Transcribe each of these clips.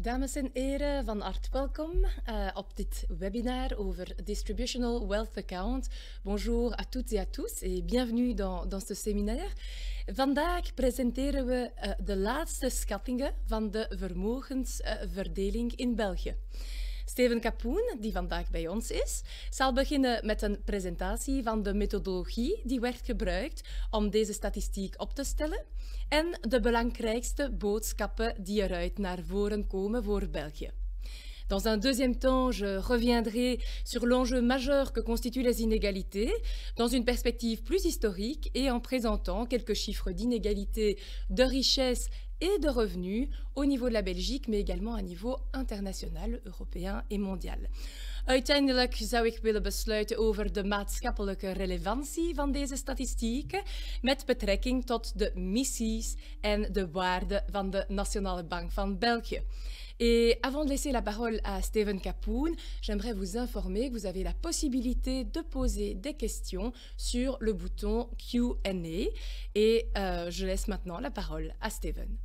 Dames en heren, van harte welkom op dit webinar over Distributional Wealth Account. Bonjour à toutes et à tous et bienvenue dans ce séminaire. Vandaag presenteren we de laatste schattingen van de vermogensverdeling in België. Steven Kapoen, die vandaag bij ons is, zal beginnen met een presentatie van de methodologie die werd gebruikt om deze statistiek op te stellen en de belangrijkste boodschappen die eruit naar voren komen voor België. Dans un deuxième temps, je reviendrai sur l'enjeu majeur que constituent les inégalités dans une perspective plus historique et en présentant quelques chiffres d'inégalité de richesse et de revenus au niveau de la Belgique, mais également à niveau international, européen et mondial. Uiteindelijk zou ik willen besluiten over de maatschappelijke relevantie van deze statistieken met betrekking tot de missies en de waarden van de Nationale Bank van België. Et avant de laisser la parole à Steven Kapoen, j'aimerais vous informer que vous avez la possibilité de poser des questions sur le bouton Q&A. Et je laisse maintenant la parole à Steven.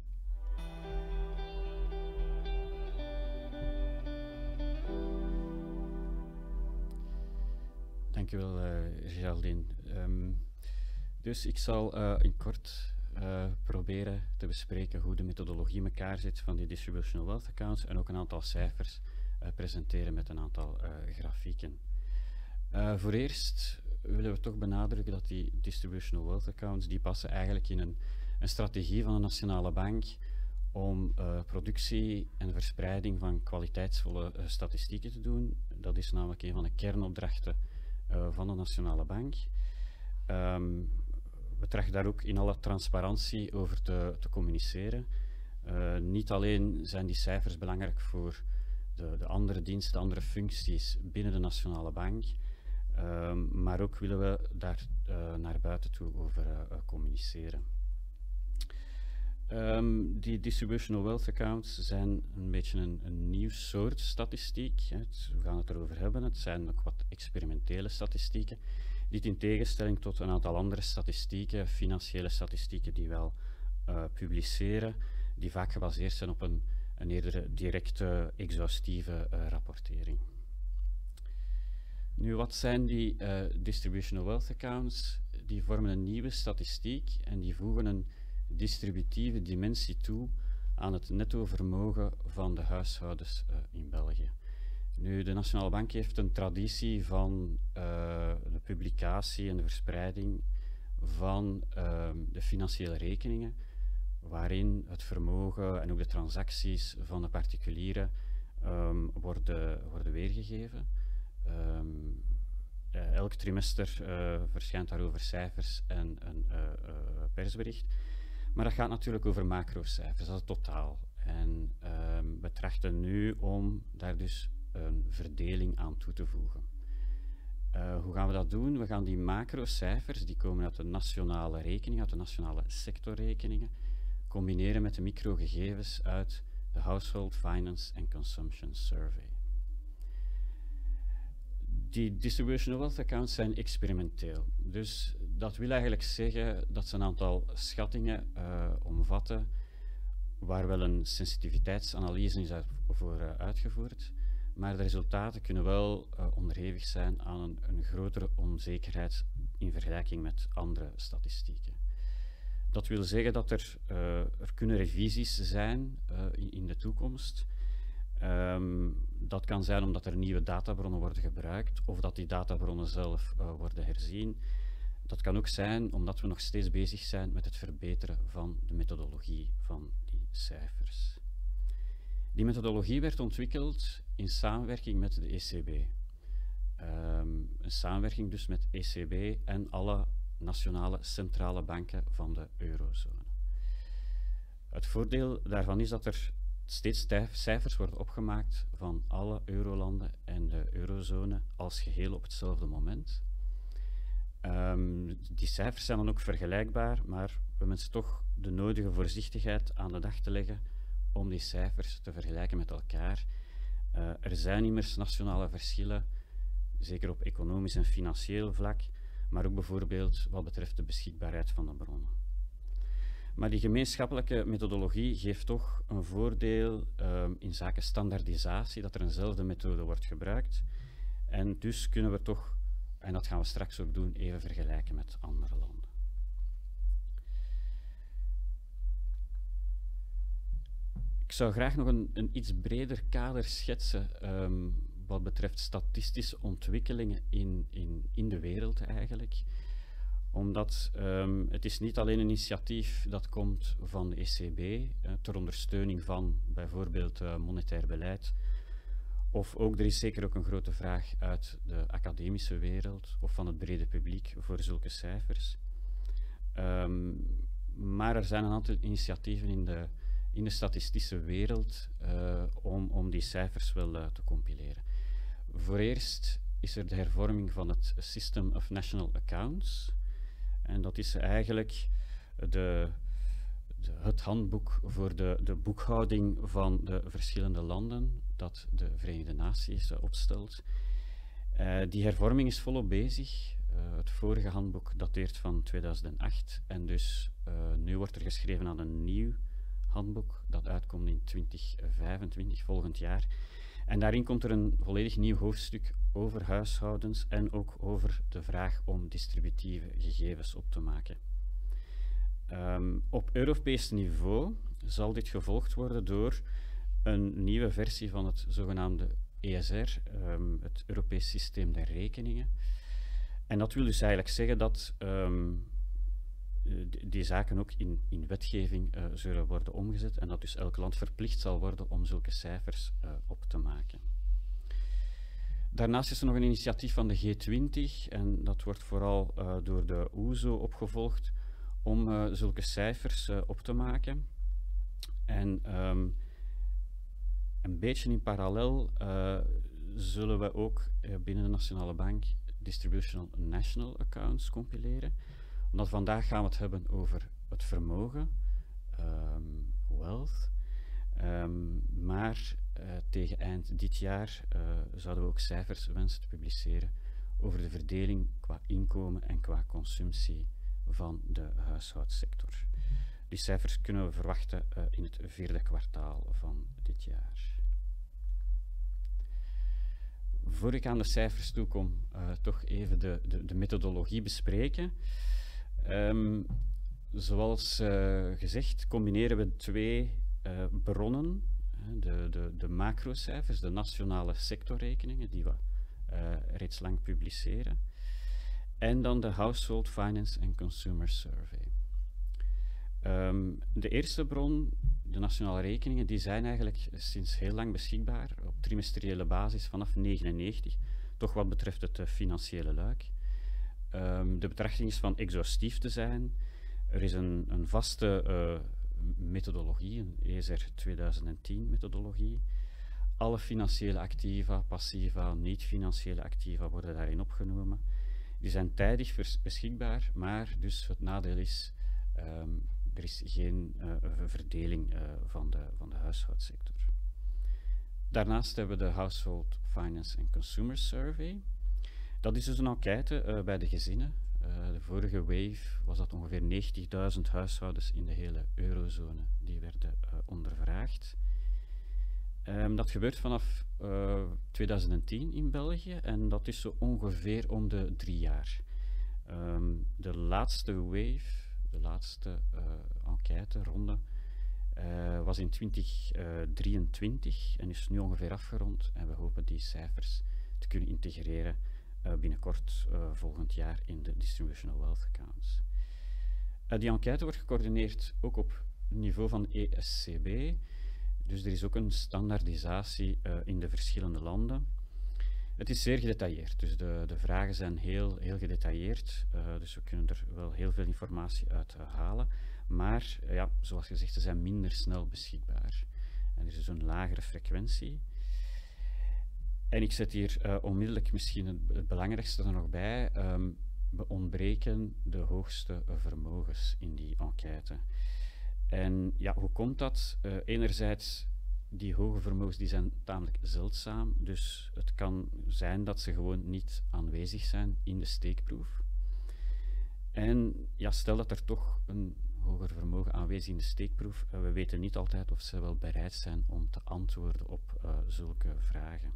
Dank u wel, Geraldine. Dus ik zal in kort proberen te bespreken hoe de methodologie in elkaar zit van die Distributional Wealth Accounts en ook een aantal cijfers presenteren met een aantal grafieken. Voor eerst willen we toch benadrukken dat die Distributional Wealth Accounts die passen eigenlijk in een strategie van de Nationale Bank om productie en verspreiding van kwaliteitsvolle statistieken te doen. Dat is namelijk een van de kernopdrachten van de Nationale Bank. We trachten daar ook in alle transparantie over te communiceren. Niet alleen zijn die cijfers belangrijk voor de andere diensten, de andere functies binnen de Nationale Bank, maar ook willen we daar naar buiten toe over communiceren. Die Distributional Wealth Accounts zijn een beetje een nieuw soort statistiek. We gaan het erover hebben. Het zijn ook wat experimentele statistieken. Dit in tegenstelling tot een aantal andere statistieken, financiële statistieken die wel publiceren, die vaak gebaseerd zijn op een eerder directe, exhaustieve rapportering. Nu, wat zijn die Distributional Wealth Accounts? Die vormen een nieuwe statistiek en die voegen een distributieve dimensie toe aan het netto vermogen van de huishoudens in België. Nu, de Nationale Bank heeft een traditie van de publicatie en de verspreiding van de financiële rekeningen, waarin het vermogen en ook de transacties van de particulieren worden weergegeven. Elk trimester verschijnt daarover cijfers en een persbericht. Maar dat gaat natuurlijk over macrocijfers, dat is het totaal. En we trachten nu om daar dus een verdeling aan toe te voegen. Hoe gaan we dat doen? We gaan die macrocijfers, die komen uit de nationale rekeningen, uit de nationale sectorrekeningen, combineren met de microgegevens uit de Household Finance and Consumption Survey. Die Distributional Wealth Accounts zijn experimenteel. Dus dat wil eigenlijk zeggen dat ze een aantal schattingen omvatten waar wel een sensitiviteitsanalyse is voor uitgevoerd, maar de resultaten kunnen wel onderhevig zijn aan een grotere onzekerheid in vergelijking met andere statistieken. Dat wil zeggen dat er kunnen revisies zijn in de toekomst. Dat kan zijn omdat er nieuwe databronnen worden gebruikt of dat die databronnen zelf worden herzien. Dat kan ook zijn omdat we nog steeds bezig zijn met het verbeteren van de methodologie van die cijfers. Die methodologie werd ontwikkeld in samenwerking met de ECB. Een samenwerking dus met ECB en alle nationale centrale banken van de eurozone. Het voordeel daarvan is dat er steeds cijfers worden opgemaakt van alle eurolanden en de eurozone als geheel op hetzelfde moment. Die cijfers zijn dan ook vergelijkbaar, maar we wensen toch de nodige voorzichtigheid aan de dag te leggen om die cijfers te vergelijken met elkaar. Er zijn immers nationale verschillen, zeker op economisch en financieel vlak, maar ook bijvoorbeeld wat betreft de beschikbaarheid van de bronnen. Maar die gemeenschappelijke methodologie geeft toch een voordeel in zaken standaardisatie, dat er eenzelfde methode wordt gebruikt. En dus kunnen we toch, en dat gaan we straks ook doen, even vergelijken met andere landen. Ik zou graag nog een iets breder kader schetsen wat betreft statistische ontwikkelingen in de wereld eigenlijk. Omdat het is niet alleen een initiatief dat komt van de ECB ter ondersteuning van bijvoorbeeld monetair beleid. Of ook, er is zeker ook een grote vraag uit de academische wereld of van het brede publiek voor zulke cijfers. Maar er zijn een aantal initiatieven in de statistische wereld om die cijfers wel te compileren. Voor eerst is er de hervorming van het System of National Accounts. En dat is eigenlijk het handboek voor de boekhouding van de verschillende landen dat de Verenigde Naties opstelt. Die hervorming is volop bezig. Het vorige handboek dateert van 2008 en dus nu wordt er geschreven aan een nieuw handboek dat uitkomt in 2025, volgend jaar. En daarin komt er een volledig nieuw hoofdstuk over huishoudens en ook over de vraag om distributieve gegevens op te maken. Op Europees niveau zal dit gevolgd worden door een nieuwe versie van het zogenaamde ESR, het Europees Systeem der Rekeningen. En dat wil dus eigenlijk zeggen dat die zaken ook in wetgeving zullen worden omgezet en dat dus elk land verplicht zal worden om zulke cijfers op te maken. Daarnaast is er nog een initiatief van de G20 en dat wordt vooral door de OESO opgevolgd om zulke cijfers op te maken. En een beetje in parallel zullen we ook binnen de Nationale Bank Distributional National Accounts compileren. Omdat vandaag gaan we het hebben over het vermogen, wealth, maar tegen eind dit jaar zouden we ook cijfers wensen te publiceren over de verdeling qua inkomen en qua consumptie van de huishoudsector. Die cijfers kunnen we verwachten in het 4e kwartaal van dit jaar. Voor ik aan de cijfers toe kom, toch even de methodologie bespreken. Zoals gezegd combineren we twee bronnen, de macrocijfers, de nationale sectorrekeningen die we reeds lang publiceren, en dan de Household Finance and Consumer Survey. De eerste bron, de nationale rekeningen, die zijn eigenlijk sinds heel lang beschikbaar op trimestriële basis vanaf 1999, toch wat betreft het financiële luik. De betrachting is van exhaustief te zijn. Er is een vaste methodologie, een ESR 2010 methodologie. Alle financiële activa, passiva, niet-financiële activa worden daarin opgenomen. Die zijn tijdig beschikbaar, maar dus het nadeel is, er is geen verdeling van de huishoudsector. Daarnaast hebben we de Household Finance and Consumer Survey. Dat is dus een enquête bij de gezinnen. De vorige wave was dat ongeveer 90.000 huishoudens in de hele eurozone die werden ondervraagd. Dat gebeurt vanaf 2010 in België en dat is zo ongeveer om de 3 jaar. De laatste wave, de laatste enquêteronde, was in 2023 en is nu ongeveer afgerond en we hopen die cijfers te kunnen integreren binnenkort volgend jaar in de Distributional Wealth Accounts. Die enquête wordt gecoördineerd ook op niveau van ESCB, dus er is ook een standaardisatie in de verschillende landen. Het is zeer gedetailleerd, dus de vragen zijn heel gedetailleerd, dus we kunnen er wel heel veel informatie uit halen, maar ja, zoals gezegd, ze zijn minder snel beschikbaar. En er is dus een lagere frequentie. En ik zet hier onmiddellijk misschien het belangrijkste er nog bij. We ontbreken de hoogste vermogens in die enquête. En ja, hoe komt dat? Enerzijds, die hoge vermogens die zijn tamelijk zeldzaam. Dus het kan zijn dat ze gewoon niet aanwezig zijn in de steekproef. En ja, stel dat er toch een hoger vermogen aanwezig in de steekproef. We weten niet altijd of ze wel bereid zijn om te antwoorden op zulke vragen.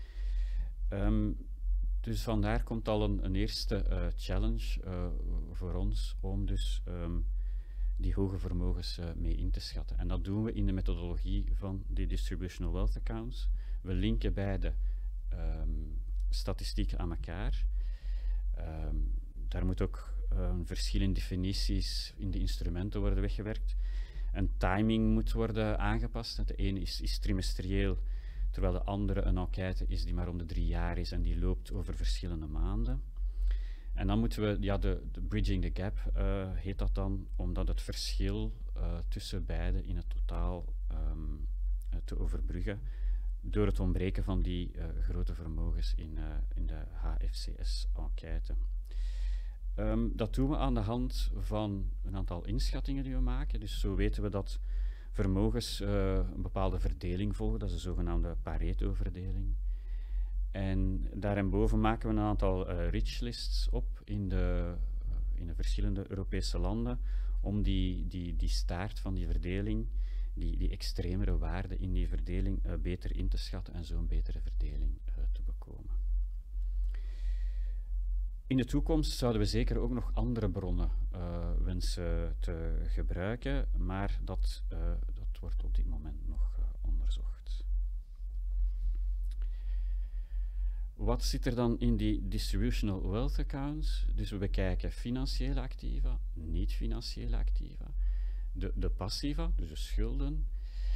Dus vandaar komt al een eerste challenge voor ons om dus die hoge vermogens mee in te schatten. En dat doen we in de methodologie van die distributional wealth accounts. We linken beide statistieken aan elkaar. Daar moet ook verschillende definities in de instrumenten worden weggewerkt. En timing moet worden aangepast. De ene is trimestrieel, terwijl de andere een enquête is die maar om de 3 jaar is en die loopt over verschillende maanden. En dan moeten we, de bridging the gap heet dat dan, omdat het verschil tussen beide in het totaal te overbruggen door het ontbreken van die grote vermogens in de HFCS-enquête. Dat doen we aan de hand van een aantal inschattingen die we maken. Dus zo weten we dat vermogens een bepaalde verdeling volgen, dat is de zogenaamde Pareto-verdeling. En daarboven maken we een aantal rich lists op in de verschillende Europese landen om die staart van die verdeling, die extremere waarden in die verdeling beter in te schatten en zo een betere verdeling te bekomen. In de toekomst zouden we zeker ook nog andere bronnen wensen te gebruiken, maar dat wordt op dit moment nog onderzocht. Wat zit er dan in die distributional wealth accounts? Dus we bekijken financiële activa, niet-financiële activa, de passiva, dus de schulden.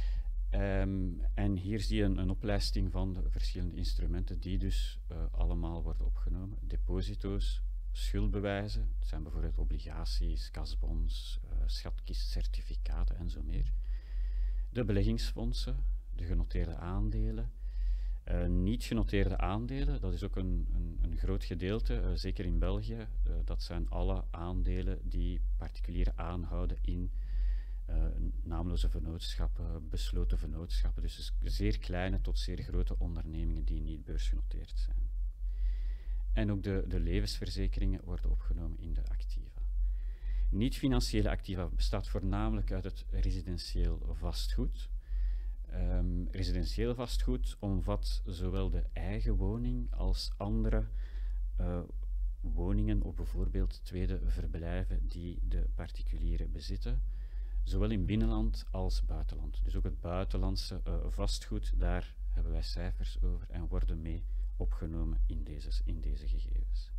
En hier zie je een oplijsting van de verschillende instrumenten die dus allemaal worden opgenomen. Deposito's, schuldbewijzen, dat zijn bijvoorbeeld obligaties, kasbonds, schatkistcertificaten en zo meer. De beleggingsfondsen, de genoteerde aandelen. Niet genoteerde aandelen, dat is ook een groot gedeelte, zeker in België. Dat zijn alle aandelen die particulieren aanhouden in naamloze vennootschappen, besloten vennootschappen, dus zeer kleine tot zeer grote ondernemingen die niet beursgenoteerd zijn. En ook de levensverzekeringen worden opgenomen in de activa. Niet-financiële activa bestaat voornamelijk uit het residentieel vastgoed. Residentieel vastgoed omvat zowel de eigen woning als andere woningen of bijvoorbeeld tweede verblijven die de particulieren bezitten. Zowel in binnenland als buitenland. Dus ook het buitenlandse vastgoed, daar hebben wij cijfers over en worden mee opgenomen in deze gegevens.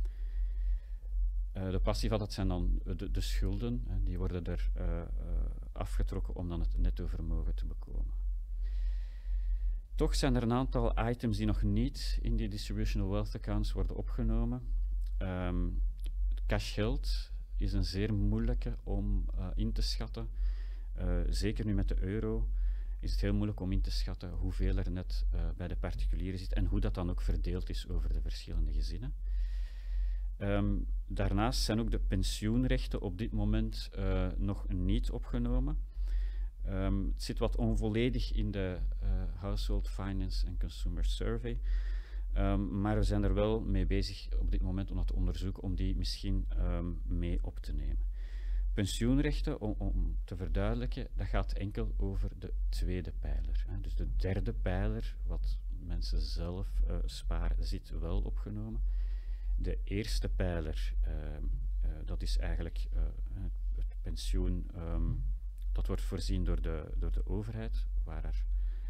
De passiva, dat zijn dan de schulden, die worden er afgetrokken om dan het netto vermogen te bekomen. Toch zijn er een aantal items die nog niet in die distributional wealth accounts worden opgenomen. Cashgeld is een zeer moeilijke om in te schatten. Zeker nu met de euro is het heel moeilijk om in te schatten hoeveel er net bij de particulieren zit en hoe dat dan ook verdeeld is over de verschillende gezinnen. Daarnaast zijn ook de pensioenrechten op dit moment nog niet opgenomen. Het zit wat onvolledig in de Household Finance and Consumer Survey. Maar we zijn er wel mee bezig op dit moment om dat te onderzoeken, om die misschien mee op te nemen. Pensioenrechten, om te verduidelijken, dat gaat enkel over de tweede pijler. Dus de derde pijler, wat mensen zelf sparen, zit wel opgenomen. De eerste pijler, dat is eigenlijk het pensioen, dat wordt voorzien door de overheid, waar er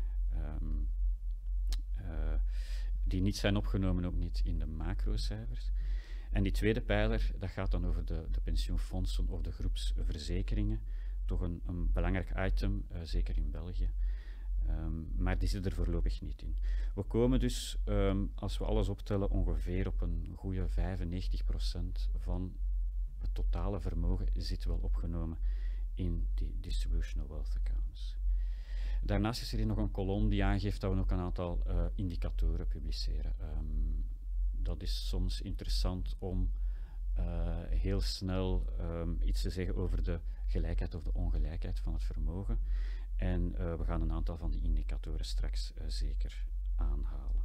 die niet zijn opgenomen, ook niet in de macrocijfers. En die tweede pijler, dat gaat dan over de pensioenfondsen of de groepsverzekeringen. Toch een belangrijk item, zeker in België. Maar die zit er voorlopig niet in. We komen dus, als we alles optellen, ongeveer op een goede 95% van het totale vermogen zit wel opgenomen in die distributional wealth accounts. Daarnaast is er hier nog een kolom die aangeeft dat we ook een aantal indicatoren publiceren. Dat is soms interessant om heel snel iets te zeggen over de gelijkheid of de ongelijkheid van het vermogen. En we gaan een aantal van die indicatoren straks zeker aanhalen.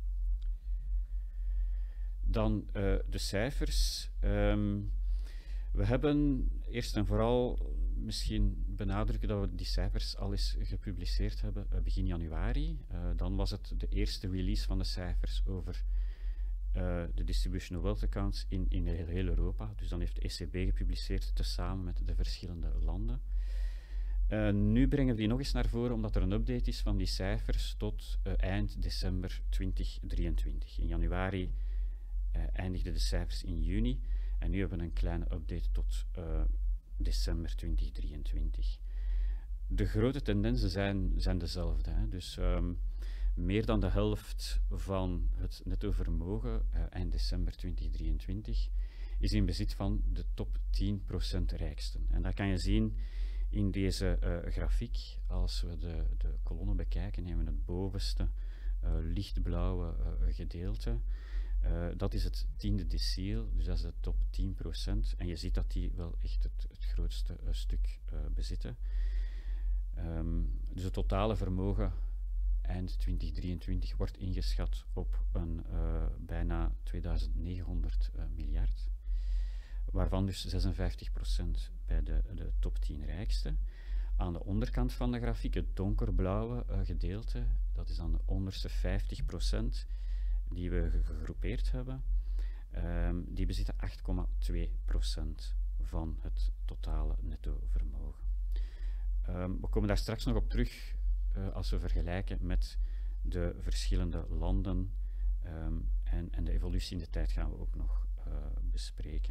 Dan de cijfers. We We hebben eerst en vooral misschien benadrukken dat we die cijfers al eens gepubliceerd hebben begin januari. Dan was het de eerste release van de cijfers over de Distributional Wealth Accounts in heel Europa. Dus dan heeft de ECB gepubliceerd tezamen met de verschillende landen. Nu brengen we die nog eens naar voren omdat er een update is van die cijfers tot eind december 2023. In januari eindigden de cijfers in juni en nu hebben we een kleine update tot december 2023. De grote tendensen zijn dezelfde. Hè. Dus meer dan de helft van het netto vermogen eind december 2023 is in bezit van de top 10% rijksten. En dat kan je zien in deze grafiek. Als we de kolommen bekijken, nemen we het bovenste lichtblauwe gedeelte. Dat is het 10e deciel, dus dat is de top 10%. En je ziet dat die wel echt het grootste stuk bezitten. Dus het totale vermogen eind 2023 wordt ingeschat op een bijna 2900 miljard. Waarvan dus 56% bij de top 10 rijkste. Aan de onderkant van de grafiek, het donkerblauwe gedeelte, dat is dan de onderste 50% die we gegroepeerd hebben. Die bezitten 8,2% van het totale netto vermogen. We komen daar straks nog op terug als we vergelijken met de verschillende landen en de evolutie in de tijd gaan we ook nog bespreken.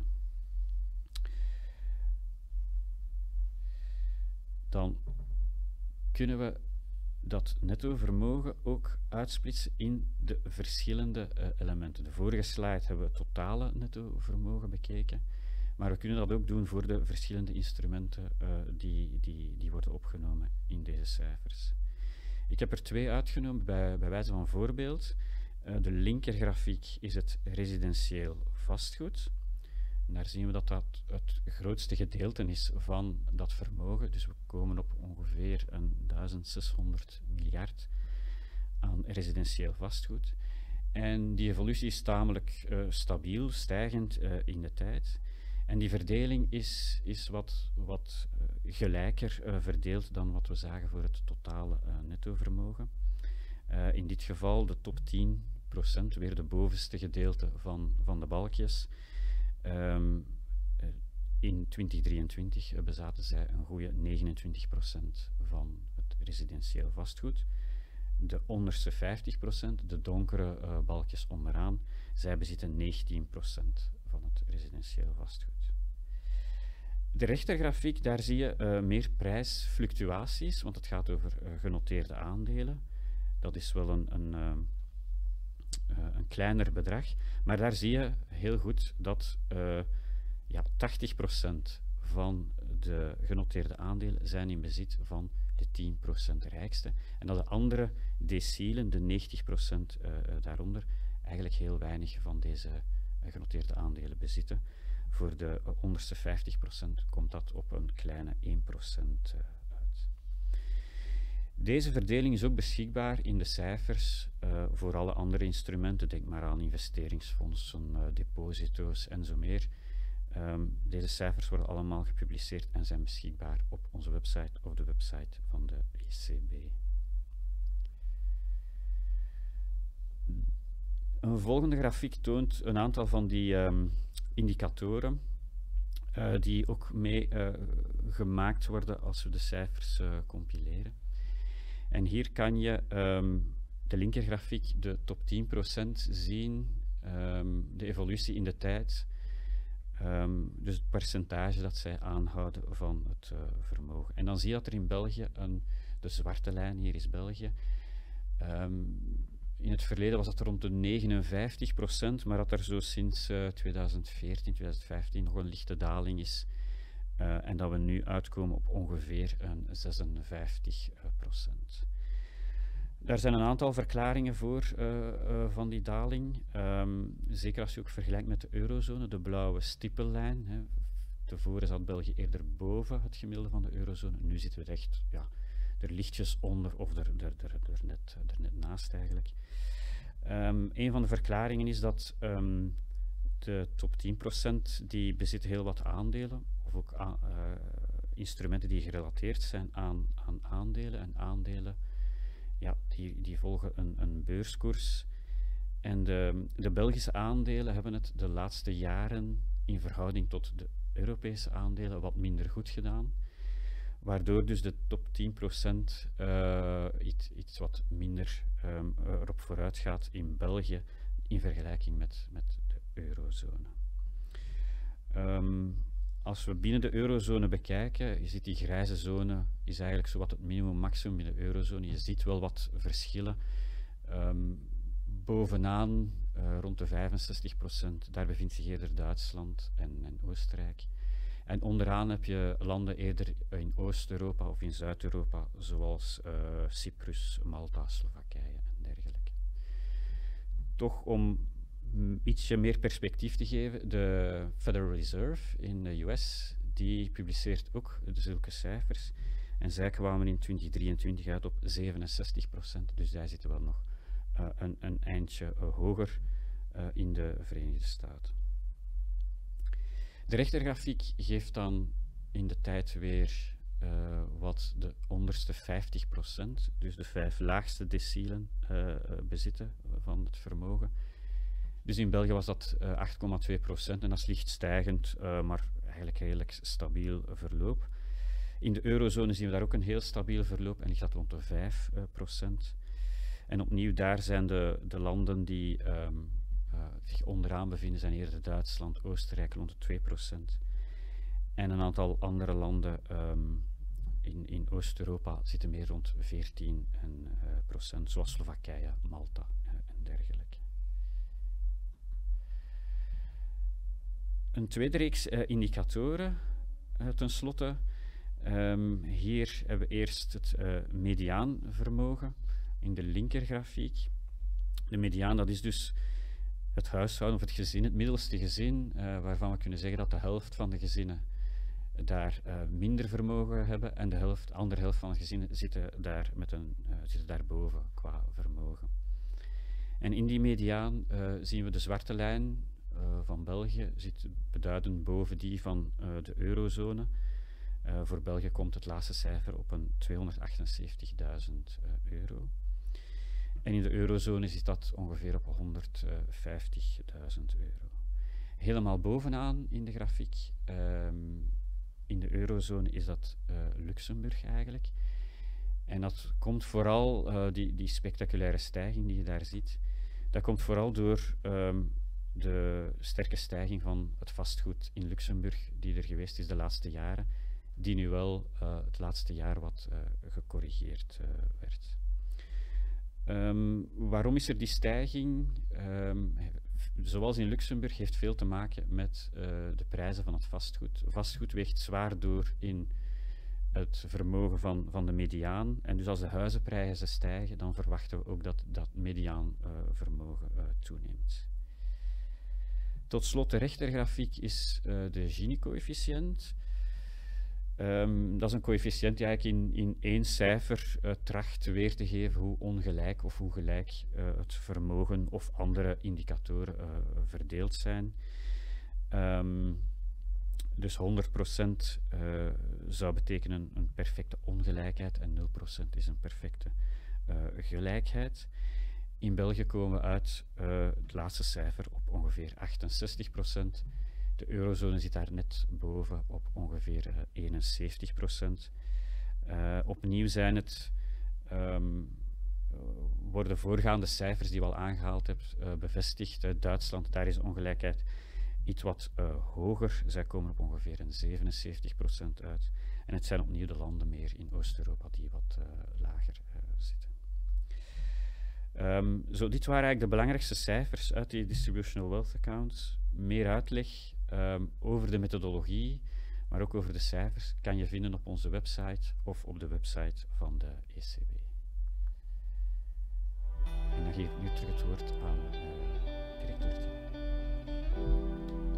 Dan kunnen we dat netto vermogen ook uitsplitsen in de verschillende elementen. De vorige slide hebben we het totale netto vermogen bekeken, maar we kunnen dat ook doen voor de verschillende instrumenten die worden opgenomen in deze cijfers. Ik heb er 2 uitgenomen bij wijze van voorbeeld. De linkergrafiek is het residentieel vastgoed. En daar zien we dat dat het grootste gedeelte is van dat vermogen. Dus we komen op ongeveer 1600 miljard aan residentieel vastgoed. En die evolutie is tamelijk stabiel, stijgend in de tijd. En die verdeling is wat gelijker verdeeld dan wat we zagen voor het totale nettovermogen. In dit geval de top 10%, weer de bovenste gedeelte van de balkjes. In 2023 bezaten zij een goede 29% van het residentieel vastgoed. De onderste 50%, de donkere balkjes onderaan, zij bezitten 19% van het residentieel vastgoed. De rechtergrafiek, daar zie je meer prijsfluctuaties, want het gaat over genoteerde aandelen. Dat is wel een kleiner bedrag, maar daar zie je heel goed dat 80% van de genoteerde aandelen zijn in bezit van de 10% rijkste. En dat de andere decielen, de 90% daaronder, eigenlijk heel weinig van deze genoteerde aandelen bezitten. Voor de onderste 50% komt dat op een kleine 1% uit. Deze verdeling is ook beschikbaar in de cijfers voor alle andere instrumenten. Denk maar aan investeringsfondsen, deposito's en zo meer. Deze cijfers worden allemaal gepubliceerd en zijn beschikbaar op onze website of de website van de ECB. Een volgende grafiek toont een aantal van die indicatoren die ook mee gemaakt worden als we de cijfers compileren. En hier kan je de linkergrafiek, de top 10% zien, de evolutie in de tijd. Dus het percentage dat zij aanhouden van het vermogen. En dan zie je dat er in België, de zwarte lijn hier is België. In het verleden was dat rond de 59%, maar dat er zo sinds 2014, 2015 nog een lichte daling is. En dat we nu uitkomen op ongeveer 56%. Daar zijn een aantal verklaringen voor van die daling. Zeker als je ook vergelijkt met de eurozone, de blauwe stippellijn. Hè. Tevoren zat België eerder boven het gemiddelde van de eurozone. Nu zitten we echt er lichtjes onder of er net naast eigenlijk. Een van de verklaringen is dat De top 10% die bezitten heel wat aandelen, of ook instrumenten die gerelateerd zijn aan aandelen. En aandelen, ja, die volgen een beurskoers. En de Belgische aandelen hebben het de laatste jaren in verhouding tot de Europese aandelen wat minder goed gedaan. Waardoor dus de top 10% iets wat minder erop vooruit gaat in België in vergelijking met de eurozone. Als we binnen de eurozone bekijken, je ziet die grijze zone is eigenlijk zowat het minimum-maximum in de eurozone. Je ziet wel wat verschillen. Bovenaan, rond de 65%, daar bevindt zich eerder Duitsland en Oostenrijk. En onderaan heb je landen eerder in Oost-Europa of in Zuid-Europa, zoals Cyprus, Malta, Slowakije en dergelijke. Toch om ietsje meer perspectief te geven, de Federal Reserve in de US, die publiceert ook zulke cijfers. En zij kwamen in 2023 uit op 67%, dus daar zitten wel nog een eindje hoger in de Verenigde Staten. De rechtergrafiek geeft dan in de tijd weer wat de onderste 50%, dus de 5 laagste decielen, bezitten van het vermogen. Dus in België was dat 8,2% en dat is licht stijgend, maar eigenlijk redelijk stabiel verloop. In de eurozone zien we daar ook een heel stabiel verloop en ligt dat rond de 5%. En opnieuw, daar zijn de landen die zich onderaan bevinden, zijn eerder Duitsland, Oostenrijk rond de 2%. En een aantal andere landen in Oost-Europa zitten meer rond 14%, zoals Slowakije, Malta en dergelijke. Een tweede reeks indicatoren tenslotte. Hier hebben we eerst het mediaanvermogen in de linkergrafiek. De mediaan, dat is dus het huishouden of het gezin, het middelste gezin, waarvan we kunnen zeggen dat de helft van de gezinnen daar minder vermogen hebben en de andere helft van de gezinnen zitten daarboven qua vermogen. En in die mediaan zien we de zwarte lijn van België zit beduidend boven die van de eurozone. Voor België komt het laatste cijfer op een €278.000. En in de eurozone zit dat ongeveer op €150.000. Helemaal bovenaan in de grafiek, in de eurozone is dat Luxemburg eigenlijk. En dat komt vooral, die spectaculaire stijging die je daar ziet, dat komt vooral door de sterke stijging van het vastgoed in Luxemburg die er geweest is de laatste jaren, die nu wel het laatste jaar wat gecorrigeerd werd. Waarom is er die stijging? Zoals in Luxemburg heeft veel te maken met de prijzen van het vastgoed. Vastgoed weegt zwaar door in het vermogen van de mediaan. En dus als de huizenprijzen stijgen, dan verwachten we ook dat mediaanvermogen toeneemt. Tot slot, de rechtergrafiek is de Gini-coëfficiënt. Dat is een coëfficiënt die eigenlijk in één cijfer tracht weer te geven hoe ongelijk of hoe gelijk het vermogen of andere indicatoren verdeeld zijn. Dus 100% zou betekenen een perfecte ongelijkheid en 0% is een perfecte gelijkheid. In België komen we uit het laatste cijfer op ongeveer 68%. De eurozone zit daar net boven op ongeveer 71%. Opnieuw worden voorgaande cijfers die we al aangehaald hebben bevestigd. Duitsland, daar is de ongelijkheid iets wat hoger. Zij komen op ongeveer een 77% uit. En het zijn opnieuw de landen meer in Oost-Europa die wat lager zitten. Dit waren eigenlijk de belangrijkste cijfers uit die Distributional Wealth Accounts. Meer uitleg over de methodologie, maar ook over de cijfers, kan je vinden op onze website of op de website van de ECB. En dan geef ik nu terug het woord aan directeur Tim.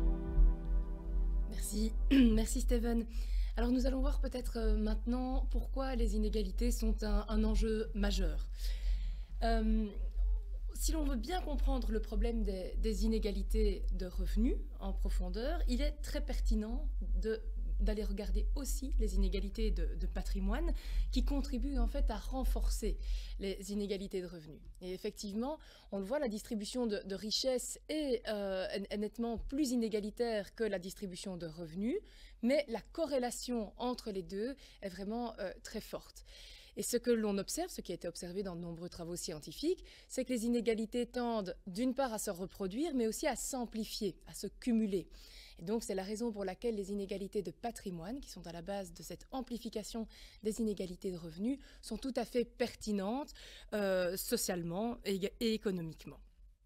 Merci, merci Steven. Alors nous allons voir peut-être maintenant pourquoi les inégalités sont un enjeu majeur. Si l'on veut bien comprendre le problème des inégalités de revenus en profondeur, il est très pertinent d'aller regarder aussi les inégalités de patrimoine qui contribuent en fait à renforcer les inégalités de revenus. Et effectivement, on le voit, la distribution de richesses est nettement plus inégalitaire que la distribution de revenus, mais la corrélation entre les deux est vraiment très forte. Et ce que l'on observe, ce qui a été observé dans de nombreux travaux scientifiques, c'est que les inégalités tendent d'une part à se reproduire, mais aussi à s'amplifier, à se cumuler. Et donc c'est la raison pour laquelle les inégalités de patrimoine, qui sont à la base de cette amplification des inégalités de revenus, sont tout à fait pertinentes socialement et économiquement.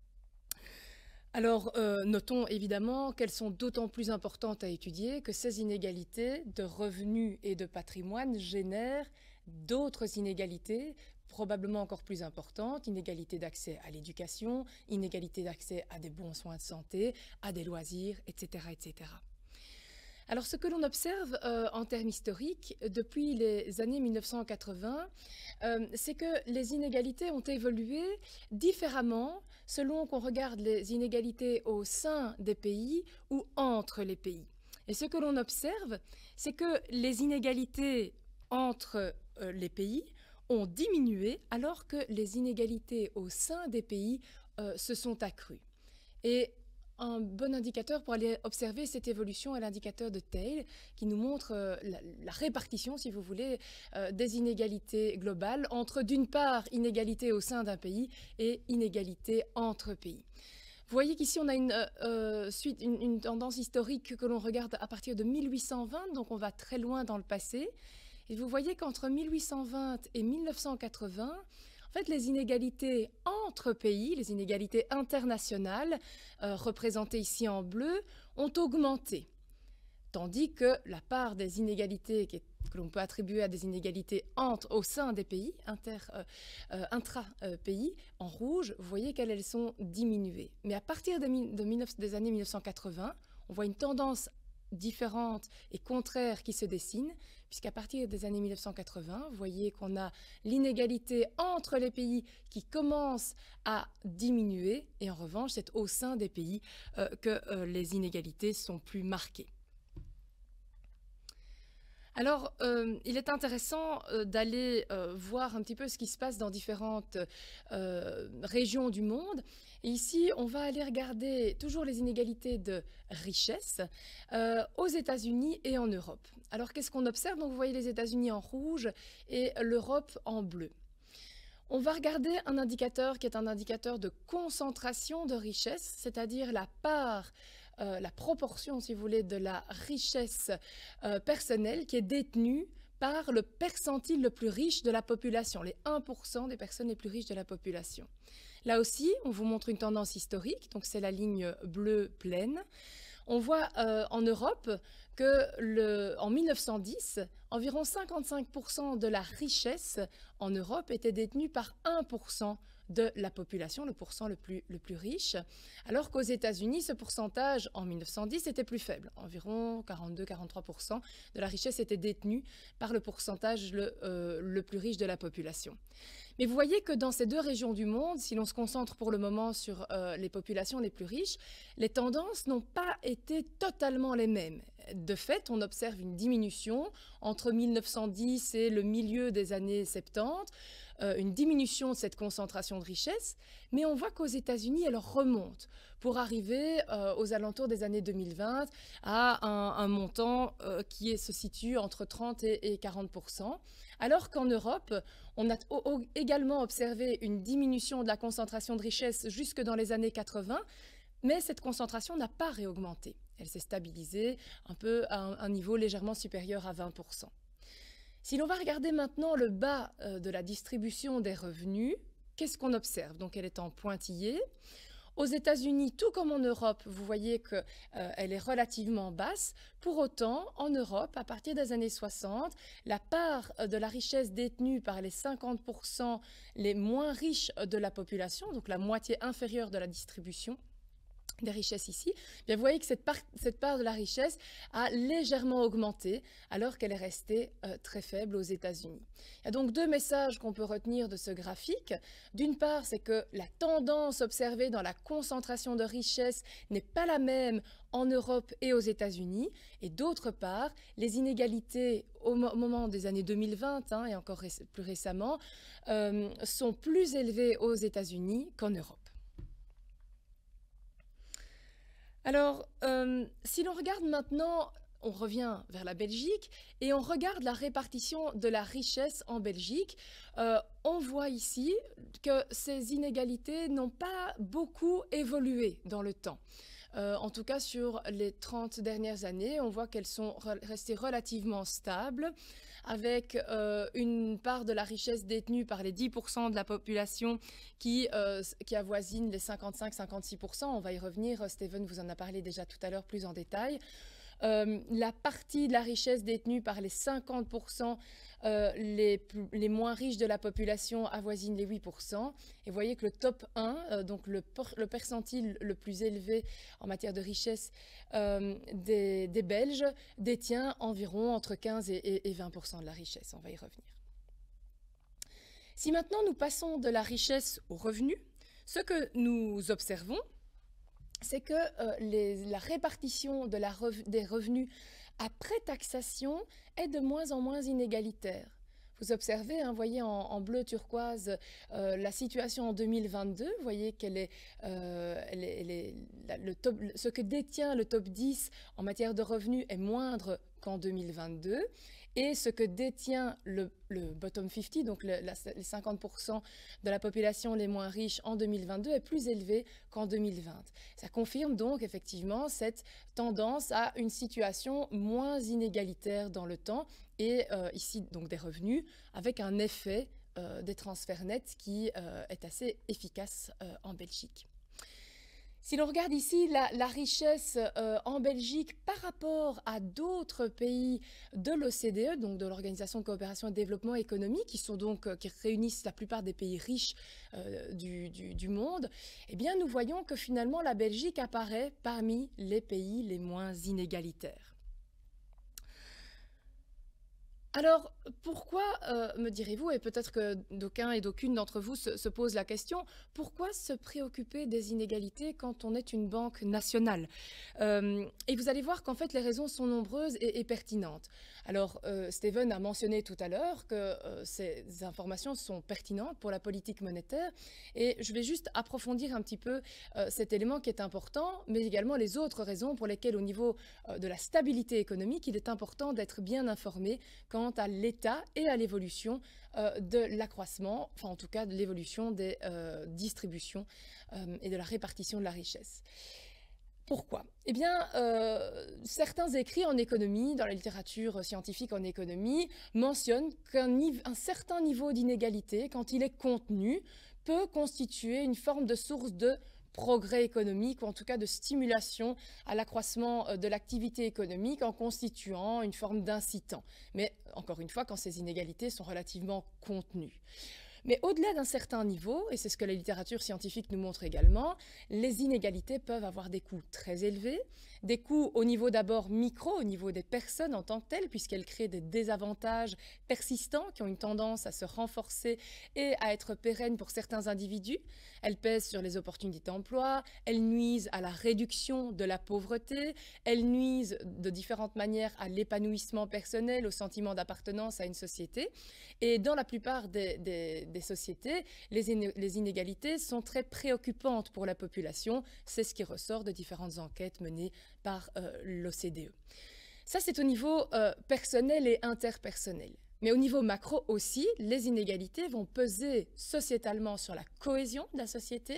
Alors, notons évidemment qu'elles sont d'autant plus importantes à étudier que ces inégalités de revenus et de patrimoine génèrent d'autres inégalités, probablement encore plus importantes, inégalité d'accès à l'éducation, inégalité d'accès à des bons soins de santé, à des loisirs, etc. etc. Alors ce que l'on observe en termes historiques depuis les années 1980, c'est que les inégalités ont évolué différemment selon qu'on regarde les inégalités au sein des pays ou entre les pays. Et ce que l'on observe, c'est que les inégalités entre les pays ont diminué alors que les inégalités au sein des pays se sont accrues. Et un bon indicateur pour aller observer cette évolution est l'indicateur de Theil qui nous montre la répartition, si vous voulez, des inégalités globales entre d'une part inégalités au sein d'un pays et inégalités entre pays. Vous voyez qu'ici on a une tendance historique que l'on regarde à partir de 1820, donc on va très loin dans le passé. Et vous voyez qu'entre 1820 et 1980, en fait, les inégalités entre pays, les inégalités internationales, représentées ici en bleu, ont augmenté. Tandis que la part des inégalités que l'on peut attribuer à des inégalités au sein des pays, intra-pays, en rouge, vous voyez qu'elles sont diminuées. Mais à partir des années 1980, on voit une tendance différente et contraire qui se dessine, puisqu'à partir des années 1980, vous voyez qu'on a l'inégalité entre les pays qui commence à diminuer, et en revanche, c'est au sein des pays que les inégalités sont plus marquées. Alors, il est intéressant d'aller voir un petit peu ce qui se passe dans différentes régions du monde. Et ici, on va aller regarder toujours les inégalités de richesse aux États-Unis et en Europe. Alors, qu'est-ce qu'on observe? Donc, vous voyez les États-Unis en rouge et l'Europe en bleu. On va regarder un indicateur qui est un indicateur de concentration de richesse, c'est-à-dire la part, la proportion, si vous voulez, de la richesse personnelle qui est détenue par le percentile le plus riche de la population, les 1% des personnes les plus riches de la population. Là aussi, on vous montre une tendance historique, donc c'est la ligne bleue pleine. On voit en Europe qu'en 1910, environ 55% de la richesse en Europe était détenue par 1% de la population, le pourcent le plus riche, alors qu'aux États-Unis, ce pourcentage en 1910 était plus faible. Environ 42-43% de la richesse était détenue par le pourcentage le plus riche de la population. Mais vous voyez que dans ces deux régions du monde, si l'on se concentre pour le moment sur les populations les plus riches, les tendances n'ont pas été totalement les mêmes. De fait, on observe une diminution entre 1910 et le milieu des années 70, une diminution de cette concentration de richesse, mais on voit qu'aux États-Unis, elle remonte pour arriver aux alentours des années 2020 à un montant qui se situe entre 30 et 40%, alors qu'en Europe, on a également observé une diminution de la concentration de richesse jusque dans les années 80, mais cette concentration n'a pas réaugmenté. Elle s'est stabilisée un peu à un niveau légèrement supérieur à 20%. Si l'on va regarder maintenant le bas de la distribution des revenus, qu'est-ce qu'on observe? Donc elle est en pointillé. Aux États-Unis, tout comme en Europe, vous voyez qu'elle est relativement basse. Pour autant, en Europe, à partir des années 60, la part de la richesse détenue par les 50% les moins riches de la population, donc la moitié inférieure de la distribution, des richesses ici, bien vous voyez que cette part de la richesse a légèrement augmenté alors qu'elle est restée très faible aux États-Unis. Il y a donc deux messages qu'on peut retenir de ce graphique. D'une part, c'est que la tendance observée dans la concentration de richesse n'est pas la même en Europe et aux États-Unis. Et d'autre part, les inégalités au moment des années 2020 et encore plus récemment sont plus élevées aux États-Unis qu'en Europe. Alors, si l'on regarde maintenant, on revient vers la Belgique et on regarde la répartition de la richesse en Belgique, on voit ici que ces inégalités n'ont pas beaucoup évolué dans le temps. En tout cas, sur les 30 dernières années, on voit qu'elles sont restées relativement stables, avec une part de la richesse détenue par les 10% de la population qui avoisine les 55-56%. On va y revenir, Steven vous en a parlé déjà tout à l'heure plus en détail. La partie de la richesse détenue par les 50% les moins riches de la population avoisinent les 8%. Et vous voyez que le top 1, donc le percentile le plus élevé en matière de richesse des Belges, détient environ entre 15 et 20% de la richesse. On va y revenir. Si maintenant nous passons de la richesse au revenu, ce que nous observons, c'est que la répartition des revenus après taxation est de moins en moins inégalitaire. Vous observez, vous voyez en bleu turquoise la situation en 2022. Vous voyez qu'elle est, ce que détient le top 10 en matière de revenus est moindre qu'en 2022. Et ce que détient le bottom 50, donc les 50% de la population les moins riches en 2022, est plus élevé qu'en 2020. Ça confirme donc effectivement cette tendance à une situation moins inégalitaire dans le temps et ici donc des revenus avec un effet des transferts nets qui est assez efficace en Belgique. Si l'on regarde ici la richesse en Belgique par rapport à d'autres pays de l'OCDE, donc de l'Organisation de coopération et de développement économique, qui réunissent la plupart des pays riches du monde, eh bien nous voyons que finalement la Belgique apparaît parmi les pays les moins inégalitaires. Alors, pourquoi, me direz-vous, et peut-être que d'aucuns et d'aucune d'entre vous se posent la question, pourquoi se préoccuper des inégalités quand on est une banque nationale? Et vous allez voir qu'en fait, les raisons sont nombreuses et pertinentes. Alors, Steven a mentionné tout à l'heure que ces informations sont pertinentes pour la politique monétaire, et je vais juste approfondir un petit peu cet élément qui est important, mais également les autres raisons pour lesquelles, au niveau de la stabilité économique, il est important d'être bien informé quant à l'état et à l'évolution de l'accroissement, enfin en tout cas de l'évolution des distributions et de la répartition de la richesse. Pourquoi? Eh bien, certains écrits en économie, dans la littérature scientifique en économie, mentionnent qu'un certain niveau d'inégalité, quand il est contenu, peut constituer une forme de source de progrès économique ou en tout cas de stimulation à l'accroissement de l'activité économique en constituant une forme d'incitant. Mais encore une fois, quand ces inégalités sont relativement contenues. Mais au-delà d'un certain niveau, et c'est ce que la littérature scientifique nous montre également, les inégalités peuvent avoir des coûts très élevés, des coûts au niveau d'abord micro, au niveau des personnes en tant que telles, puisqu'elles créent des désavantages persistants qui ont une tendance à se renforcer et à être pérennes pour certains individus. Elles pèsent sur les opportunités d'emploi, elles nuisent à la réduction de la pauvreté, elles nuisent de différentes manières à l'épanouissement personnel, au sentiment d'appartenance à une société. Et dans la plupart des sociétés, les inégalités sont très préoccupantes pour la population. C'est ce qui ressort de différentes enquêtes menées par l'OCDE. Ça, c'est au niveau personnel et interpersonnel. Mais au niveau macro aussi, les inégalités vont peser sociétalement sur la cohésion de la société,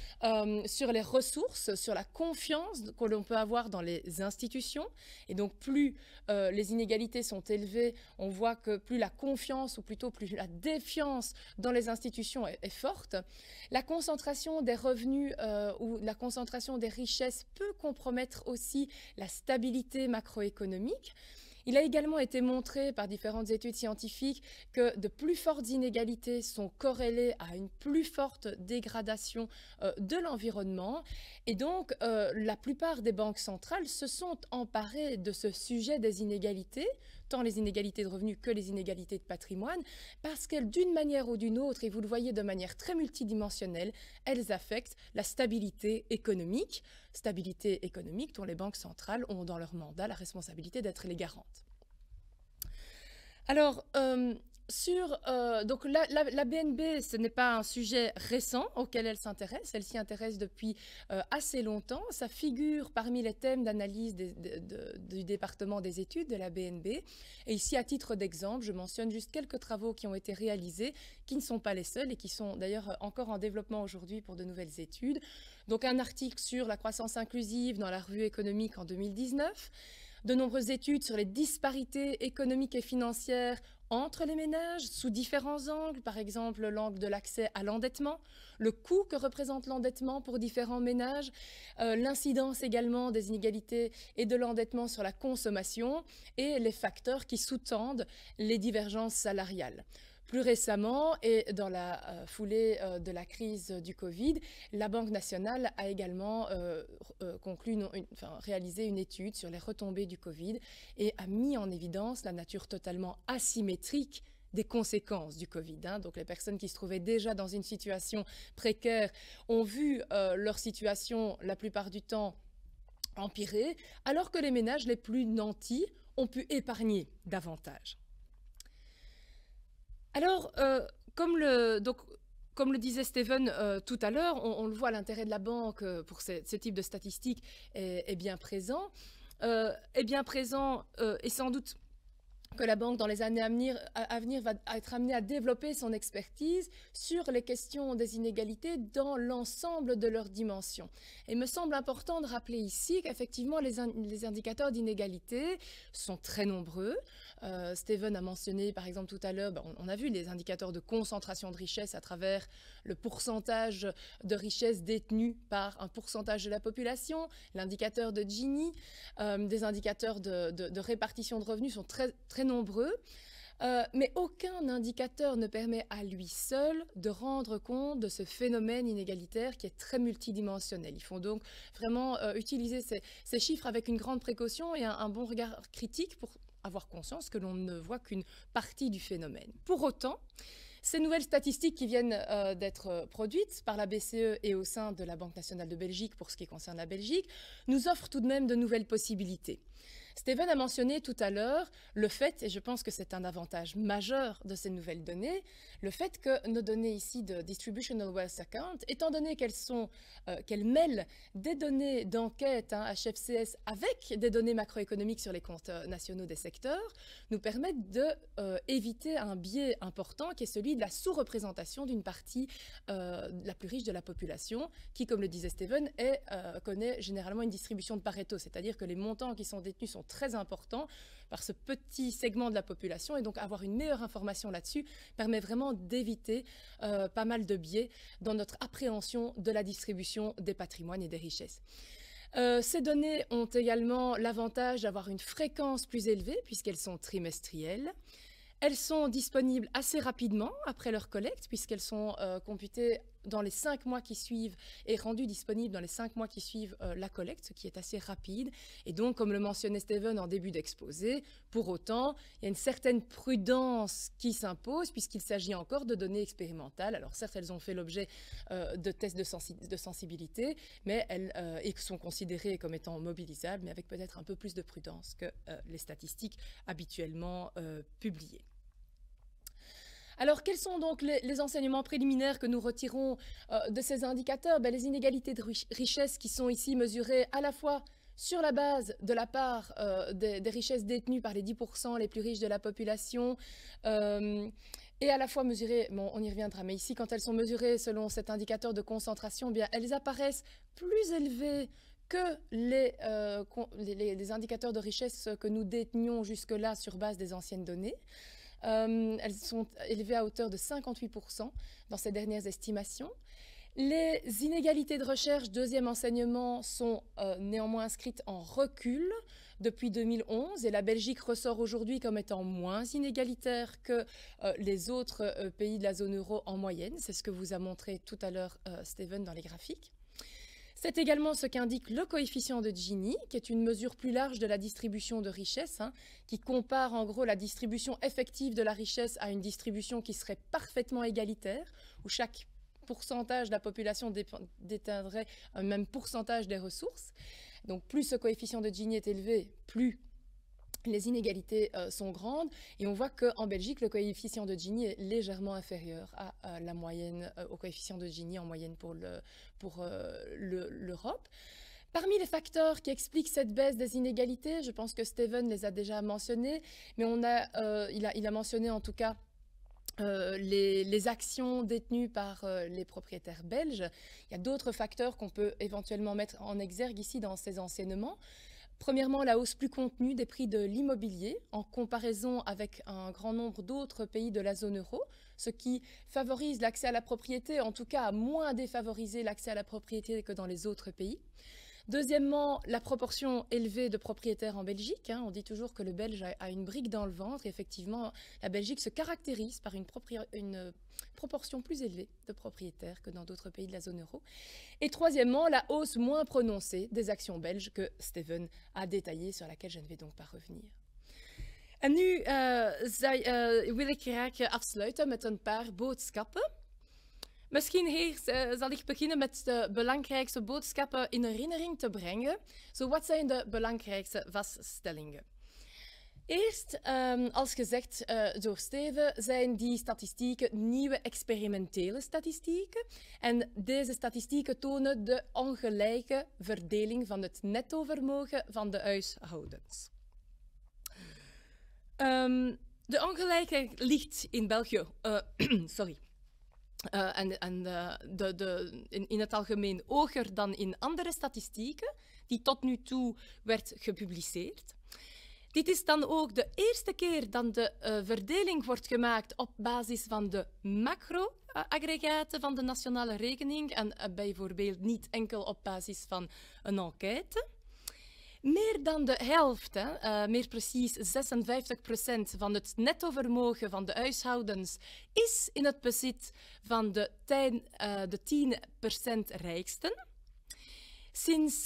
sur les ressources, sur la confiance que l'on peut avoir dans les institutions. Et donc plus les inégalités sont élevées, on voit que plus la confiance ou plutôt plus la défiance dans les institutions est forte. La concentration des revenus ou la concentration des richesses peut compromettre aussi la stabilité macroéconomique. Il a également été montré par différentes études scientifiques que de plus fortes inégalités sont corrélées à une plus forte dégradation de l'environnement. Et donc, la plupart des banques centrales se sont emparées de ce sujet des inégalités, tant les inégalités de revenus que les inégalités de patrimoine, parce qu'elles, d'une manière ou d'une autre, et vous le voyez de manière très multidimensionnelle, elles affectent la stabilité économique dont les banques centrales ont dans leur mandat la responsabilité d'être les garantes. Alors, donc la BNB, ce n'est pas un sujet récent auquel elle s'intéresse. Elle s'y intéresse depuis assez longtemps. Ça figure parmi les thèmes d'analyse du département des études de la BNB. Et ici, à titre d'exemple, je mentionne juste quelques travaux qui ont été réalisés, qui ne sont pas les seuls et qui sont d'ailleurs encore en développement aujourd'hui pour de nouvelles études. Donc un article sur la croissance inclusive dans la revue économique en 2019. De nombreuses études sur les disparités économiques et financières entre les ménages sous différents angles, par exemple l'angle de l'accès à l'endettement, le coût que représente l'endettement pour différents ménages, l'incidence également des inégalités et de l'endettement sur la consommation et les facteurs qui sous-tendent les divergences salariales. Plus récemment, et dans la foulée de la crise du Covid, la Banque nationale a également réalisé une étude sur les retombées du Covid et a mis en évidence la nature totalement asymétrique des conséquences du Covid. Donc les personnes qui se trouvaient déjà dans une situation précaire ont vu leur situation la plupart du temps empirer, alors que les ménages les plus nantis ont pu épargner davantage. Alors, comme le disait Steven tout à l'heure, on le voit, l'intérêt de la banque pour ce type de statistiques est bien présent. Et sans doute que la banque, dans les années à venir, va être amenée à développer son expertise sur les questions des inégalités dans l'ensemble de leurs dimensions. Et il me semble important de rappeler ici qu'effectivement, les indicateurs d'inégalité sont très nombreux. Steven a mentionné, par exemple, tout à l'heure, on a vu les indicateurs de concentration de richesse à travers le pourcentage de richesse détenue par un pourcentage de la population, l'indicateur de Gini, des indicateurs de répartition de revenus sont très, très nombreux. Mais aucun indicateur ne permet à lui seul de rendre compte de ce phénomène inégalitaire qui est très multidimensionnel. Il faut donc vraiment utiliser ces chiffres avec une grande précaution et un bon regard critique pour avoir conscience que l'on ne voit qu'une partie du phénomène. Pour autant, ces nouvelles statistiques qui viennent d'être produites par la BCE et au sein de la Banque nationale de Belgique pour ce qui concerne la Belgique, nous offrent tout de même de nouvelles possibilités. Steven a mentionné tout à l'heure le fait, et je pense que c'est un avantage majeur de ces nouvelles données, le fait que nos données ici de Distributional Wealth Account, étant donné qu'elles mêlent des données d'enquête HFCS avec des données macroéconomiques sur les comptes nationaux des secteurs, nous permettent d'éviter un biais important qui est celui de la sous-représentation d'une partie la plus riche de la population, qui, comme le disait Steven, connaît généralement une distribution de Pareto, c'est-à-dire que les montants qui sont détenus sont très importants par ce petit segment de la population, et donc avoir une meilleure information là-dessus permet vraiment d'éviter pas mal de biais dans notre appréhension de la distribution des patrimoines et des richesses. Ces données ont également l'avantage d'avoir une fréquence plus élevée puisqu'elles sont trimestrielles. Elles sont disponibles assez rapidement après leur collecte puisqu'elles sont computées dans les 5 mois qui suivent et rendues disponibles dans les 5 mois qui suivent la collecte, ce qui est assez rapide. Et donc, comme le mentionnait Steven en début d'exposé, pour autant, il y a une certaine prudence qui s'impose puisqu'il s'agit encore de données expérimentales. Alors certes, elles ont fait l'objet de tests de sensibilité, mais elles sont considérées comme étant mobilisables, mais avec peut-être un peu plus de prudence que les statistiques habituellement publiées. Alors, quels sont donc les enseignements préliminaires que nous retirons de ces indicateurs? Les inégalités de richesse qui sont ici mesurées à la fois sur la base de la part des richesses détenues par les 10% les plus riches de la population, et à la fois mesurées, on y reviendra, mais ici, quand elles sont mesurées selon cet indicateur de concentration, elles apparaissent plus élevées que les indicateurs de richesse que nous détenions jusque-là sur base des anciennes données. Elles sont élevées à hauteur de 58% dans ces dernières estimations. Les inégalités de recherche, deuxième enseignement, sont néanmoins inscrites en recul depuis 2011 et la Belgique ressort aujourd'hui comme étant moins inégalitaire que les autres pays de la zone euro en moyenne. C'est ce que vous a montré tout à l'heure Steven dans les graphiques. C'est également ce qu'indique le coefficient de Gini, qui est une mesure plus large de la distribution de richesse, qui compare en gros la distribution effective de la richesse à une distribution qui serait parfaitement égalitaire, où chaque pourcentage de la population détiendrait un même pourcentage des ressources. Donc plus ce coefficient de Gini est élevé, plus les inégalités sont grandes, et on voit qu'en Belgique, le coefficient de Gini est légèrement inférieur à la moyenne, au coefficient de Gini en moyenne pour l'Europe. Parmi les facteurs qui expliquent cette baisse des inégalités, je pense que Steven les a déjà mentionnés, mais il a mentionné en tout cas les actions détenues par les propriétaires belges. Il y a d'autres facteurs qu'on peut éventuellement mettre en exergue ici dans ces enseignements. Premièrement, la hausse plus contenue des prix de l'immobilier en comparaison avec un grand nombre d'autres pays de la zone euro, ce qui favorise l'accès à la propriété, en tout cas a moins défavorisé l'accès à la propriété que dans les autres pays. Deuxièmement, la proportion élevée de propriétaires en Belgique. On dit toujours que le Belge a une brique dans le ventre. Effectivement, la Belgique se caractérise par une proportion plus élevée de propriétaires que dans d'autres pays de la zone euro. Et troisièmement, la hausse moins prononcée des actions belges que Steven a détaillée, sur laquelle je ne vais donc pas revenir. En nu wil ik graag afsluiten met een paar boodschappen. Misschien eerst zal ik beginnen met de belangrijkste boodschappen in herinnering te brengen. Zo, wat zijn de belangrijkste vaststellingen? Eerst, als gezegd door Steven, zijn die statistieken nieuwe experimentele statistieken. En deze statistieken tonen de ongelijke verdeling van het nettovermogen van de huishoudens. De ongelijkheid ligt in België... sorry. In het algemeen hoger dan in andere statistieken die tot nu toe werd gepubliceerd. Dit is dan ook de eerste keer dat de verdeling wordt gemaakt op basis van de macro-aggregaten van de nationale rekening en bijvoorbeeld niet enkel op basis van een enquête. Meer dan de helft, meer precies 56% van het nettovermogen van de huishoudens is in het bezit van de 10% rijksten. Sinds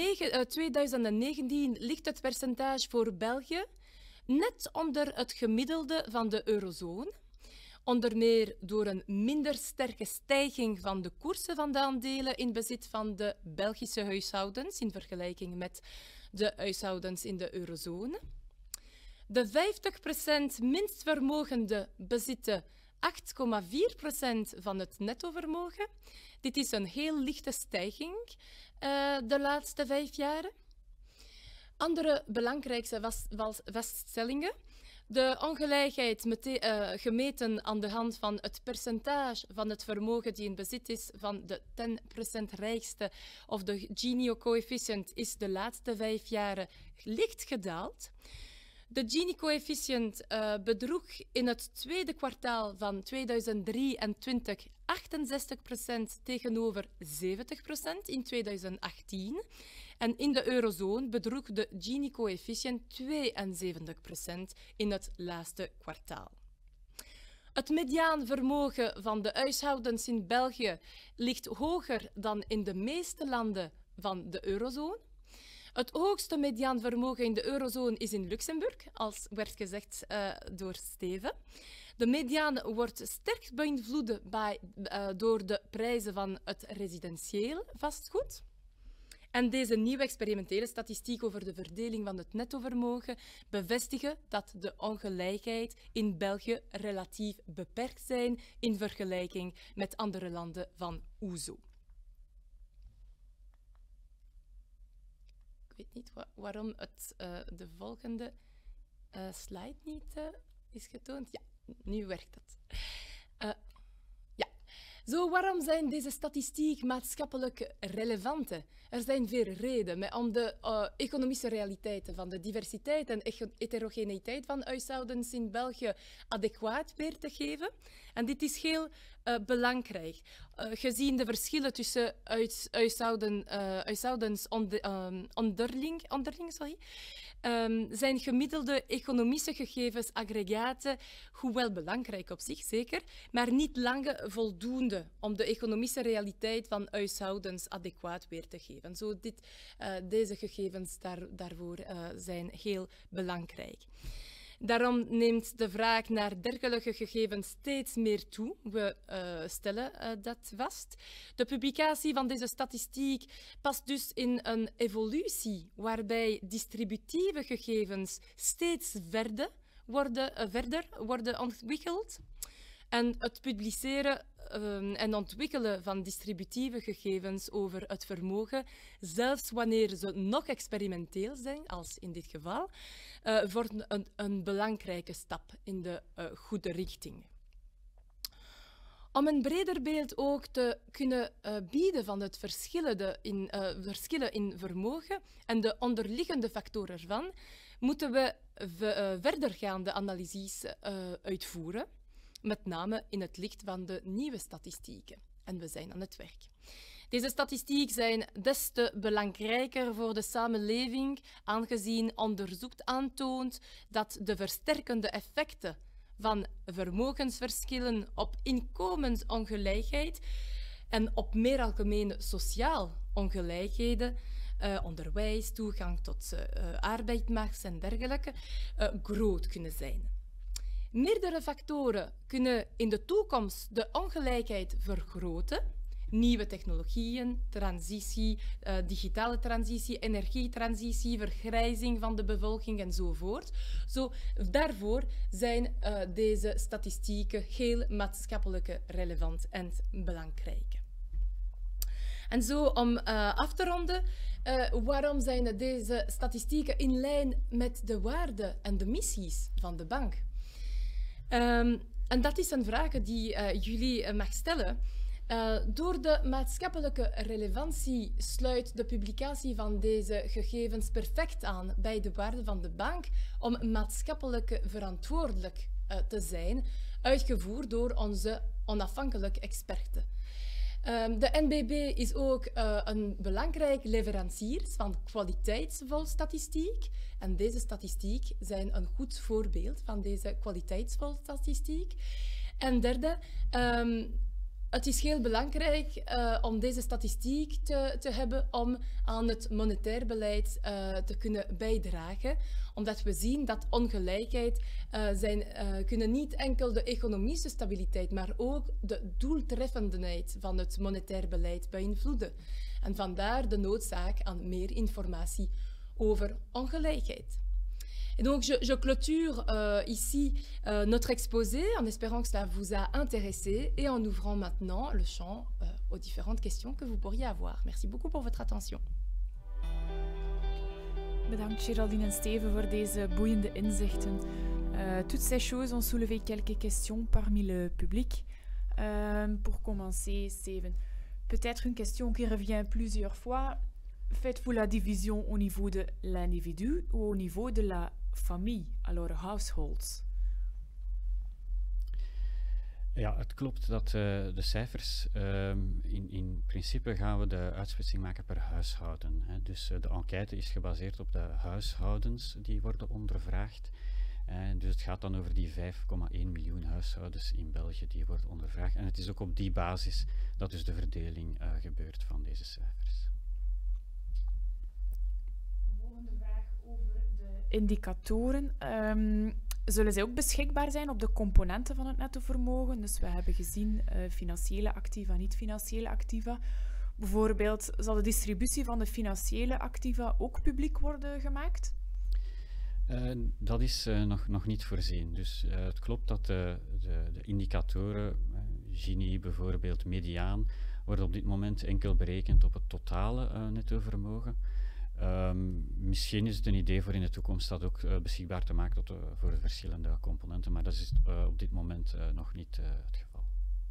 2019 ligt het percentage voor België net onder het gemiddelde van de eurozone. Onder meer door een minder sterke stijging van de koersen van de aandelen in bezit van de Belgische huishoudens in vergelijking met de huishoudens in de eurozone. De 50% minstvermogende bezitten 8,4% van het nettovermogen. Dit is een heel lichte stijging de laatste 5 jaar. Andere belangrijkste vaststellingen. De ongelijkheid gemeten aan de hand van het percentage van het vermogen die in bezit is van de 10% rijkste, of de Gini-coëfficiënt, is de laatste 5 jaar licht gedaald. De Gini-coëfficiënt bedroeg in het tweede kwartaal van 2023 68% tegenover 70% in 2018. En in de eurozone bedroeg de Gini-coëfficiënt 72% in het laatste kwartaal. Het mediaanvermogen van de huishoudens in België ligt hoger dan in de meeste landen van de eurozone. Het hoogste mediaanvermogen in de eurozone is in Luxemburg, als werd gezegd door Steven. De mediaan wordt sterk beïnvloed door de prijzen van het residentieel vastgoed. En deze nieuwe experimentele statistiek over de verdeling van het nettovermogen bevestigen dat de ongelijkheid in België relatief beperkt zijn in vergelijking met andere landen van OESO. Ik weet niet waarom de volgende slide niet is getoond. Ja, nu werkt het. Zo, waarom zijn deze statistieken maatschappelijk relevant? Er zijn veel redenen, maar om de economische realiteiten van de diversiteit en heterogeniteit van huishoudens in België adequaat weer te geven. En dit is heel belangrijk. Gezien de verschillen tussen huishoudens onderling, zijn gemiddelde economische gegevensaggregaten, hoewel belangrijk op zich zeker, maar niet lang voldoende om de economische realiteit van huishoudens adequaat weer te geven. Deze gegevens daarvoor zijn heel belangrijk. Daarom neemt de vraag naar dergelijke gegevens steeds meer toe. We stellen dat vast. De publicatie van deze statistiek past dus in een evolutie waarbij distributieve gegevens steeds verder worden ontwikkeld. En het publiceren en ontwikkelen van distributieve gegevens over het vermogen, zelfs wanneer ze nog experimenteel zijn, als in dit geval, vormt een belangrijke stap in de goede richting. Om een breder beeld ook te kunnen bieden van het verschillen in vermogen en de onderliggende factoren ervan, moeten we verdergaande analyses uitvoeren, met name in het licht van de nieuwe statistieken. En we zijn aan het werk. Deze statistieken zijn des te belangrijker voor de samenleving, aangezien onderzoek aantoont dat de versterkende effecten van vermogensverschillen op inkomensongelijkheid en op meer algemeen sociaal ongelijkheden, onderwijs, toegang tot arbeidsmarkt en dergelijke, groot kunnen zijn. Meerdere factoren kunnen in de toekomst de ongelijkheid vergroten. Nieuwe technologieën, transitie, digitale transitie, energietransitie, vergrijzing van de bevolking enzovoort. Daarvoor zijn deze statistieken heel maatschappelijk relevant en belangrijk. En zo, om af te ronden, waarom zijn deze statistieken in lijn met de waarden en de missies van de bank? En dat is een vraag die jullie mag stellen. Door de maatschappelijke relevantie sluit de publicatie van deze gegevens perfect aan bij de waarde van de bank om maatschappelijk verantwoordelijk te zijn, uitgevoerd door onze onafhankelijke experten. De NBB is ook een belangrijk leverancier van kwaliteitsvol statistiek. En deze statistiek zijn een goed voorbeeld van deze kwaliteitsvol statistiek. En derde, het is heel belangrijk om deze statistiek te hebben om aan het monetair beleid te kunnen bijdragen. Omdat we zien dat ongelijkheid kunnen niet enkel de economische stabiliteit, maar ook de doeltreffendheid van het monetair beleid beïnvloeden. En vandaar de noodzaak aan meer informatie over ongelijkheid. Et donc, je clôture ici notre exposé en espérant que cela vous a intéressé et en ouvrant maintenant le champ aux différentes questions que vous pourriez avoir. Merci beaucoup pour votre attention. Bedankt Geraldine en Steven voor deze boeiende inzichten. Toutes ces choses ont soulevé quelques questions parmi le public. Pour commencer, Steven, peut-être une question qui revient plusieurs fois. Faites-vous la division au niveau de l'individu ou au niveau de la famille, alors households? Ja, het klopt dat de cijfers, in principe gaan we de uitsplitsing maken per huishouden. Hè. Dus de enquête is gebaseerd op de huishoudens die worden ondervraagd. Dus het gaat dan over die 5,1 miljoen huishoudens in België die worden ondervraagd. En het is ook op die basis dat dus de verdeling gebeurt van deze cijfers. Volgende vraag over de indicatoren. Zullen zij ook beschikbaar zijn op de componenten van het netto vermogen? Dus we hebben gezien financiële activa, niet-financiële activa. Bijvoorbeeld, zal de distributie van de financiële activa ook publiek worden gemaakt? Dat is nog niet voorzien. Dus het klopt dat de indicatoren, Gini bijvoorbeeld, mediaan, worden op dit moment enkel berekend op het totale netto vermogen. Misschien is het een idee voor in de toekomst dat ook beschikbaar te maken voor de verschillende componenten, maar dat is op dit moment nog niet het geval.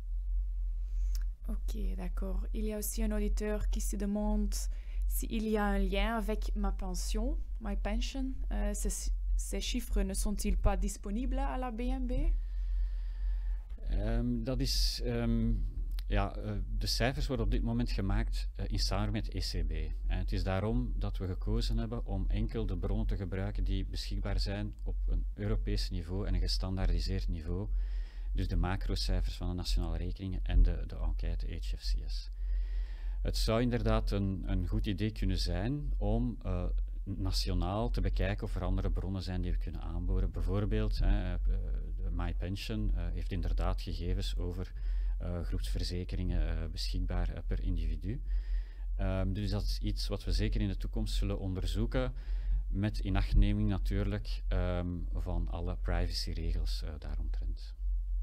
Ok, d'accord. Il y a aussi un auditeur qui se demande s'il y a un lien avec ma pension, my pension. Ces chiffres ne sont-ils pas disponibles à la BNB? De cijfers worden op dit moment gemaakt in samenwerking met ECB. En het is daarom dat we gekozen hebben om enkel de bronnen te gebruiken die beschikbaar zijn op een Europees niveau en een gestandaardiseerd niveau. Dus de macrocijfers van de nationale rekeningen en de enquête HFCS. Het zou inderdaad een goed idee kunnen zijn om nationaal te bekijken of er andere bronnen zijn die we kunnen aanboren. Bijvoorbeeld, de MyPension heeft inderdaad gegevens over groepsverzekeringen beschikbaar per individu. Dus dat is iets wat we zeker in de toekomst zullen onderzoeken, met inachtneming natuurlijk van alle privacyregels daaromtrent.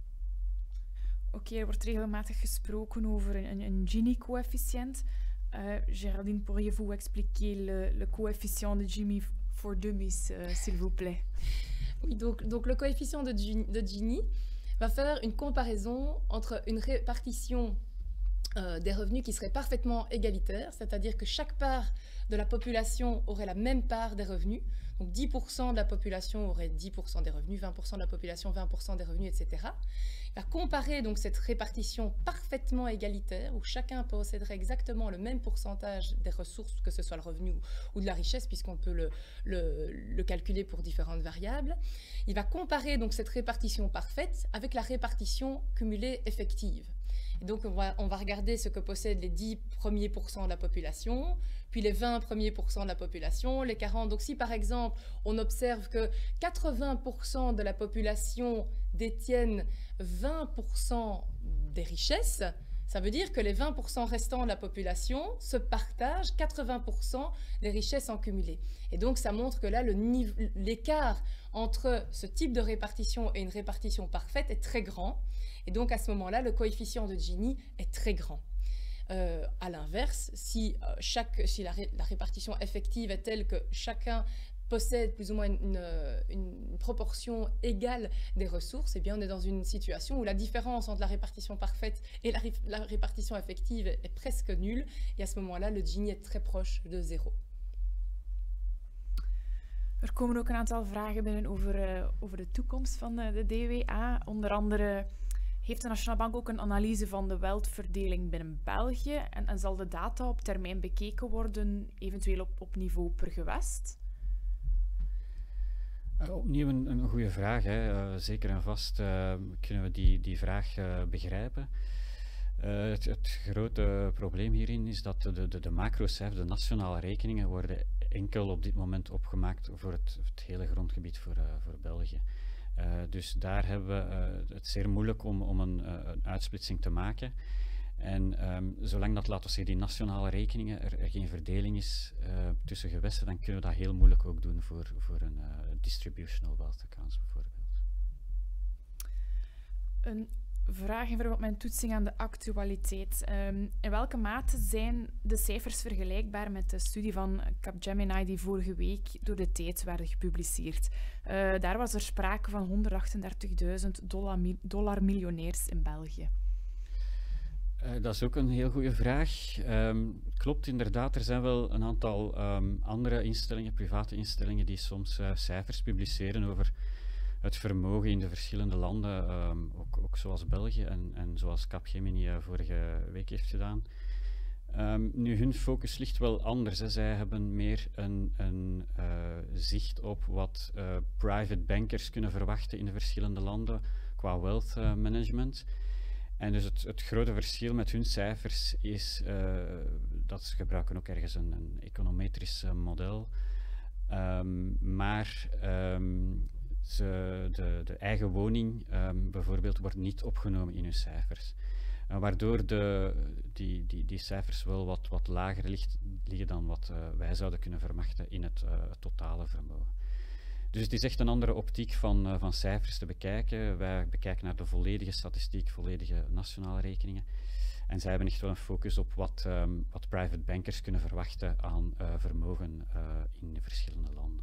Oké, er wordt regelmatig gesproken over een Gini-coëfficiënt. Géraldine, pourriez-vous expliquer le coefficient de Gini for dummies, s'il vous plaît? Oui, donc le coefficient de Gini va faire une comparaison entre une répartition des revenus qui serait parfaitement égalitaire, c'est-à-dire que chaque part de la population aurait la même part des revenus. Donc 10% de la population aurait 10% des revenus, 20% de la population 20% des revenus, etc. Il va comparer donc cette répartition parfaitement égalitaire où chacun posséderait exactement le même pourcentage des ressources, que ce soit le revenu ou de la richesse, puisqu'on peut le calculer pour différentes variables. Il va comparer donc cette répartition parfaite avec la répartition cumulée effective. Et donc on va regarder ce que possèdent les 10 premiers pourcents de la population, puis les 20 premiers pourcents de la population, les 40. Donc si par exemple on observe que 80% de la population détiennent 20% des richesses, ça veut dire que les 20% restants de la population se partagent 80% des richesses en cumulé. Et donc ça montre que là l'écart entre ce type de répartition et une répartition parfaite est très grand. Et donc à ce moment-là, le coefficient de Gini est très grand. À l'inverse, si la répartition effective est telle que chacun possède plus ou moins une proportion égale des ressources, eh bien on est dans une situation où la différence entre la répartition parfaite et la répartition effective est presque nulle. Et à ce moment-là, le Gini est très proche de 0. Er komen ook een aantal vragen binnen over de toekomst van de DWA. Onder andere heeft de Nationale Bank ook een analyse van de wealthverdeling binnen België en zal de data op termijn bekeken worden, eventueel op niveau per gewest? Opnieuw een goede vraag. Hè. Zeker en vast kunnen we die vraag begrijpen. Het grote probleem hierin is dat de macrocijfers, de nationale rekeningen, worden enkel op dit moment opgemaakt voor het hele grondgebied voor België. Dus daar hebben we het zeer moeilijk om een uitsplitsing te maken. En zolang dat, laten we zeggen, die nationale rekeningen, er geen verdeling is tussen gewesten, dan kunnen we dat heel moeilijk ook doen voor een distributional wealth accounts bijvoorbeeld. Een vraag in verband met mijn toetsing aan de actualiteit. In welke mate zijn de cijfers vergelijkbaar met de studie van Capgemini die vorige week door de Tijd werden gepubliceerd? Daar was er sprake van $138.000 miljonairs in België. Dat is ook een heel goede vraag. Klopt inderdaad, er zijn wel een aantal andere instellingen, private instellingen, die soms cijfers publiceren over het vermogen in de verschillende landen, ook zoals België en zoals Capgemini vorige week heeft gedaan. Nu, hun focus ligt wel anders. Hè. Zij hebben meer een zicht op wat private bankers kunnen verwachten in de verschillende landen qua wealth management. En dus het grote verschil met hun cijfers is dat ze gebruiken ook ergens een econometrisch model. Maar de eigen woning bijvoorbeeld wordt niet opgenomen in hun cijfers. Waardoor die cijfers wel wat lager liggen dan wat wij zouden kunnen verwachten in het totale vermogen. Dus het is echt een andere optiek van cijfers te bekijken. Wij bekijken naar de volledige statistiek, volledige nationale rekeningen. En zij hebben echt wel een focus op wat private bankers kunnen verwachten aan vermogen in de verschillende landen.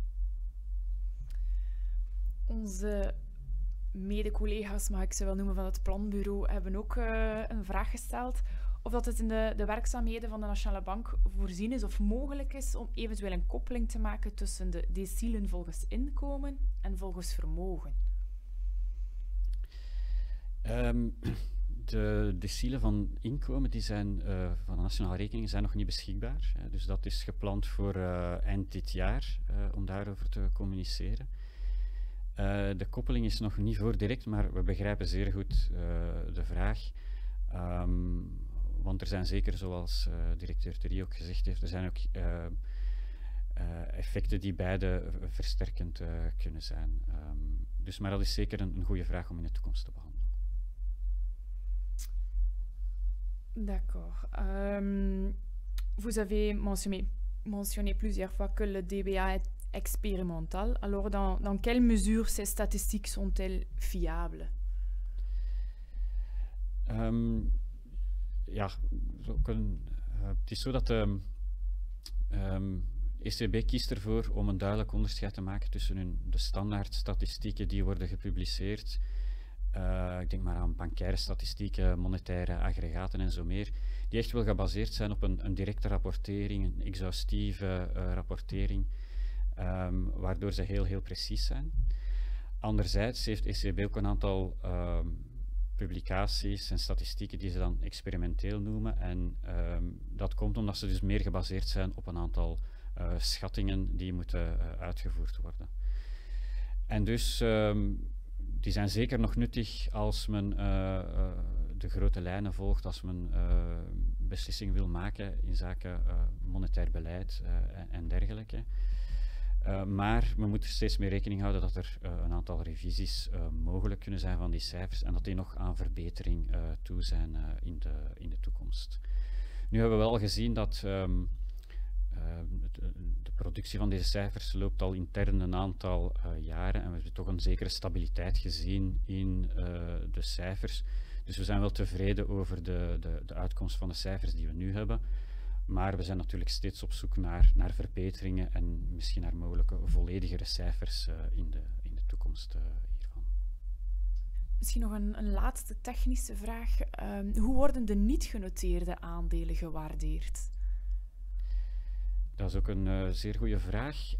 Onze mede-collega's, mag ik ze wel noemen, van het planbureau, hebben ook een vraag gesteld of dat het in de werkzaamheden van de Nationale Bank voorzien is of mogelijk is om eventueel een koppeling te maken tussen de decielen volgens inkomen en volgens vermogen. De decilen van inkomen die zijn, van de nationale rekeningen zijn nog niet beschikbaar. Dus dat is gepland voor eind dit jaar om daarover te communiceren. De koppeling is nog niet voor direct, maar we begrijpen zeer goed de vraag. Want er zijn zeker, zoals directeur Thury ook gezegd heeft, er zijn ook effecten die beide versterkend kunnen zijn. Maar dat is zeker een goede vraag om in de toekomst te behandelen. D'accord. Vous avez mentionné plusieurs fois que le DBA est expérimental. Alors, dans quelle mesure ces statistiques sont-elles fiables? Ja, het is zo dat de ECB kiest ervoor om een duidelijk onderscheid te maken tussen de standaard statistieken die worden gepubliceerd. Ik denk maar aan bankaire statistieken, monetaire aggregaten en zo meer, die echt wel gebaseerd zijn op een directe rapportering, een exhaustieve rapportering, waardoor ze heel precies zijn. Anderzijds heeft ECB ook een aantal publicaties en statistieken die ze dan experimenteel noemen. En dat komt omdat ze dus meer gebaseerd zijn op een aantal schattingen die moeten uitgevoerd worden. En dus die zijn zeker nog nuttig als men de grote lijnen volgt, als men beslissingen wil maken in zaken monetair beleid en dergelijke. Maar men moet er steeds meer rekening houden dat er een aantal revisies mogelijk kunnen zijn van die cijfers en dat die nog aan verbetering toe zijn in de toekomst. Nu hebben we wel gezien dat de productie van deze cijfers loopt al intern een aantal jaren en we hebben toch een zekere stabiliteit gezien in de cijfers. Dus we zijn wel tevreden over de uitkomst van de cijfers die we nu hebben. Maar we zijn natuurlijk steeds op zoek naar verbeteringen en misschien naar mogelijke volledigere cijfers in de toekomst hiervan. Misschien nog een laatste technische vraag. Hoe worden de niet genoteerde aandelen gewaardeerd? Dat is ook een zeer goede vraag.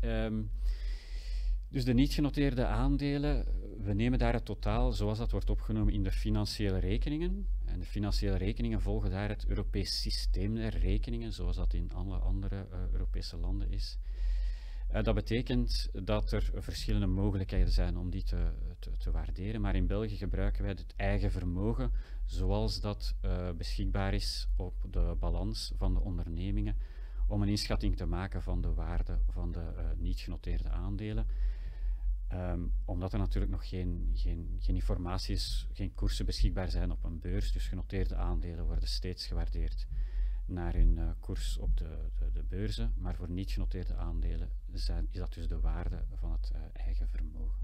Dus de niet genoteerde aandelen, we nemen daar het totaal zoals dat wordt opgenomen in de financiële rekeningen. En de financiële rekeningen volgen daar het Europees systeem der rekeningen, zoals dat in alle andere Europese landen is. Dat betekent dat er verschillende mogelijkheden zijn om die te waarderen, maar in België gebruiken wij het eigen vermogen zoals dat beschikbaar is op de balans van de ondernemingen om een inschatting te maken van de waarde van de niet genoteerde aandelen. Omdat er natuurlijk nog geen informatie is, geen koersen beschikbaar zijn op een beurs, dus genoteerde aandelen worden steeds gewaardeerd naar hun koers op de beurzen, maar voor niet genoteerde aandelen is dat dus de waarde van het eigen vermogen.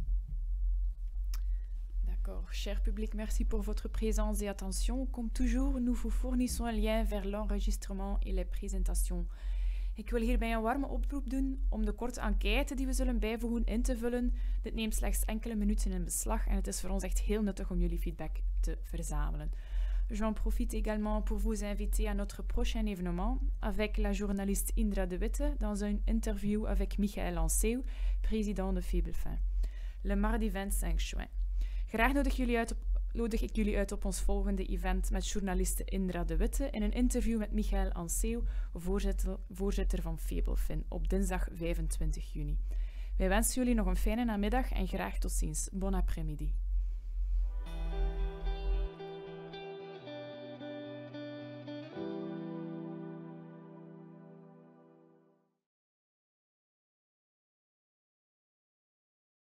D'accord. Cher public, merci pour votre présence et attention. Comme toujours, nous vous fournissons un lien vers l'enregistrement et les présentations. Ik wil hierbij een warme oproep doen om de korte enquête die we zullen bijvoegen in te vullen. Dit neemt slechts enkele minuten in beslag en het is voor ons echt heel nuttig om jullie feedback te verzamelen. J'en profite également pour vous inviter à notre prochain événement avec la journaliste Indra de Witte dans un interview avec Michael Anseeuw, président de Febelfin, le mardi 25 juin. Graag nodig ik jullie uit op ons volgende event met journaliste Indra de Witte in een interview met Michael Anseeuw, voorzitter van Febelfin, op dinsdag 25 juni. Wij wensen jullie nog een fijne namiddag en graag tot ziens. Bon après-midi.